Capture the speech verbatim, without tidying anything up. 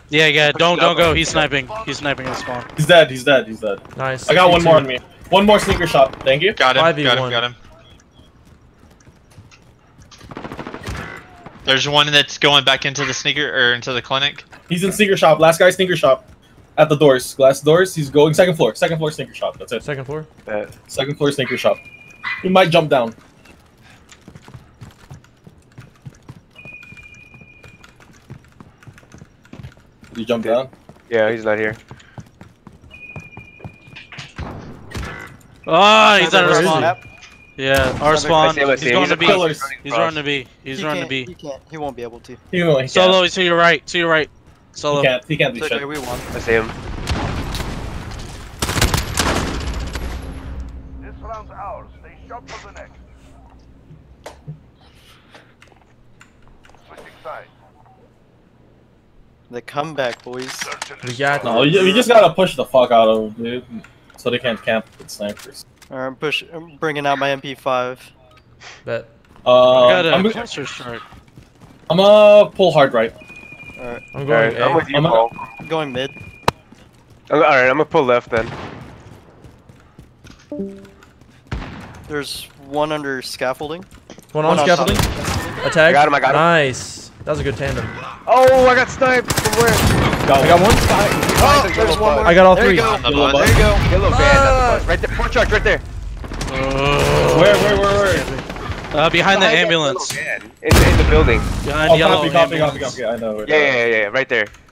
Yeah, yeah. Don't don't go. He's sniping. He's sniping at spawn. He's dead. He's dead. He's dead. Nice. I got one more on me. One more sneaker shop. Thank you. Got him. five v Got one. him. Got him. There's one that's going back into the sneaker or into the clinic. He's in sneaker shop. Last guy sneaker shop. At the doors. Glass doors. He's going second floor. Second floor sneaker shop. That's it. Second floor. Uh, Second floor sneaker shop. He might jump down. Did he jump down? yeah, he's not here. Ah, he's out of Where is spawn. he? Yeah, our I spawn. see him, I He's see him. going He's to a B. pillar. He's running to B. He's He running to can't, B. He can't. He won't be able to. He, he can't. Solo is to your right. To your right. He Solo. can't. He can't do It's shit. okay, we won. I see him. This round's ours. Stay sharp for the next. Switching sides. The comeback, boys. Search and We got No, you, you just gotta push the fuck out of him, dude. So they can't camp with snipers. Alright, I'm push. I'm bringing out my M P five. Bet. Uh, I got a I'm, cluster strike. I'm gonna pull hard right. Alright, I'm All going right, I'm A. with you, I'm a- Paul. I'm going mid. All right, I'm gonna pull left then. There's one under scaffolding. One on One on top. scaffolding. Attack. I got him, I got him. Nice. That was a good tandem. Oh, I got sniped from where? Got I got one. Oh, there's one more. I got all there three. You go. On the Yellow bus. bus. There you go. Yellow van, that's the bus. Right there, four trucks right there. Where, where, where, where? Uh, behind the Behind that ambulance. yellow van. In, in the building. Behind Oh, yellow copy, copy, copy, ambulance. copy. I know. it. Yeah, yeah, yeah, yeah, right there.